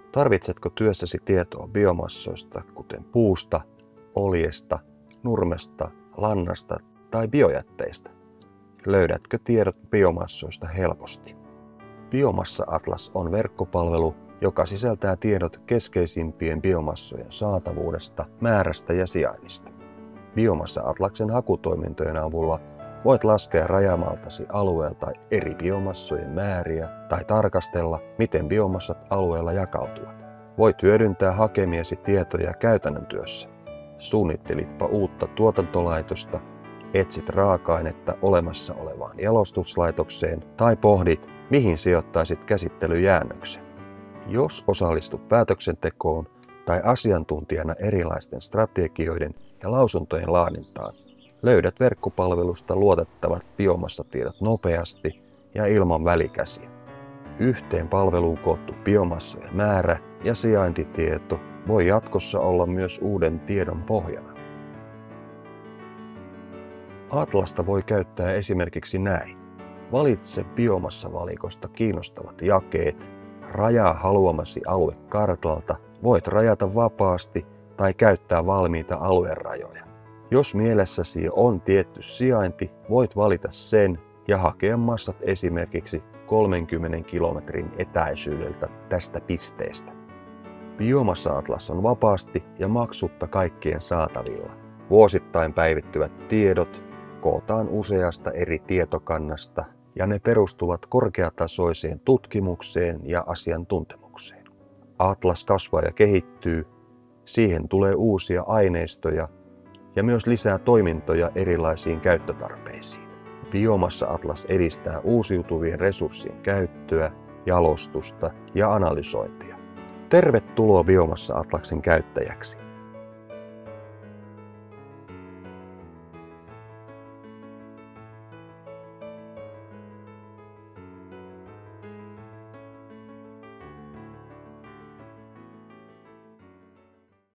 Tarvitsetko työssäsi tietoa biomassoista, kuten puusta, oljesta, nurmesta, lannasta tai biojätteistä? Löydätkö tiedot biomassoista helposti? Biomassa-atlas on verkkopalvelu, joka sisältää tiedot keskeisimpien biomassojen saatavuudesta, määrästä ja sijainnista. Biomassa-atlaksen hakutoimintojen avulla voit laskea rajamaltasi alueelta eri biomassojen määriä tai tarkastella, miten biomassat alueella jakautuvat. Voit hyödyntää hakemiesi tietoja käytännön työssä. Suunnittelitpa uutta tuotantolaitosta, etsit raaka-ainetta olemassa olevaan jalostuslaitokseen tai pohdit, mihin sijoittaisit käsittelyjäännöksen. Jos osallistut päätöksentekoon tai asiantuntijana erilaisten strategioiden ja lausuntojen laadintaan, löydät verkkopalvelusta luotettavat biomassatiedot nopeasti ja ilman välikäsiä. Yhteen palveluun koottu biomassojen määrä ja sijaintitieto voi jatkossa olla myös uuden tiedon pohjana. Atlasta voi käyttää esimerkiksi näin. Valitse biomassavalikosta kiinnostavat jakeet, rajaa haluamasi alue kartalta, voit rajata vapaasti tai käyttää valmiita aluerajoja. Jos mielessäsi on tietty sijainti, voit valita sen ja hakea massat esimerkiksi 30 kilometrin etäisyydeltä tästä pisteestä. Biomassa-atlas on vapaasti ja maksutta kaikkien saatavilla. Vuosittain päivittyvät tiedot kootaan useasta eri tietokannasta ja ne perustuvat korkeatasoiseen tutkimukseen ja asiantuntemukseen. Atlas kasvaa ja kehittyy, siihen tulee uusia aineistoja ja myös lisää toimintoja erilaisiin käyttötarpeisiin. Biomassa-atlas edistää uusiutuvien resurssien käyttöä, jalostusta ja analysointia. Tervetuloa Biomassa-atlaksen käyttäjäksi!